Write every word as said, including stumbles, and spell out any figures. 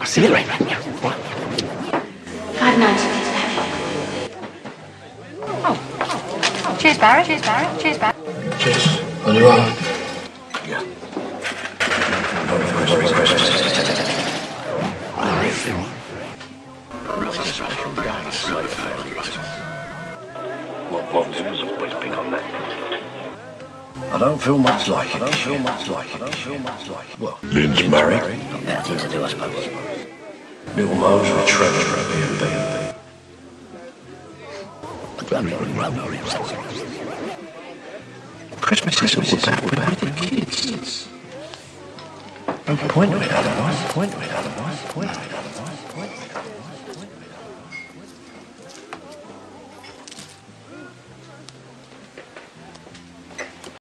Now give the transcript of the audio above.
I'll see you later. What? Five ninety. Oh. oh. Cheers, Barry. Cheers, Barry. Cheers, Barry. Cheers. On your own. Yeah. What was it? Always big on that. I don't feel much like it. I don't feel much like it. I don't feel much like it. Well, Lynn's married. Not better thing to do, I suppose. Little Mo's with Trevor at B and B. Christmas is all about about the kids. No point to it otherwise. Point to it otherwise. Point to it otherwise.